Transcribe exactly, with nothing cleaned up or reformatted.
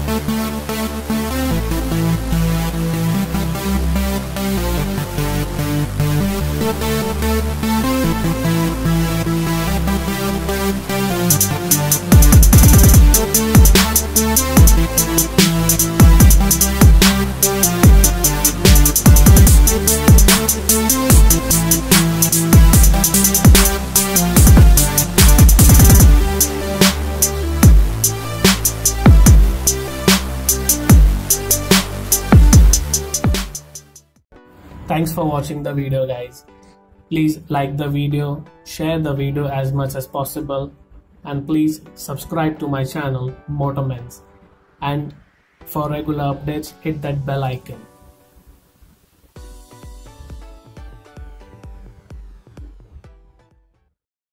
Thanks for watching the video, guys. Please like the video, share the video as much as possible, and please subscribe to my channel Motormens. And for regular updates, hit that bell icon.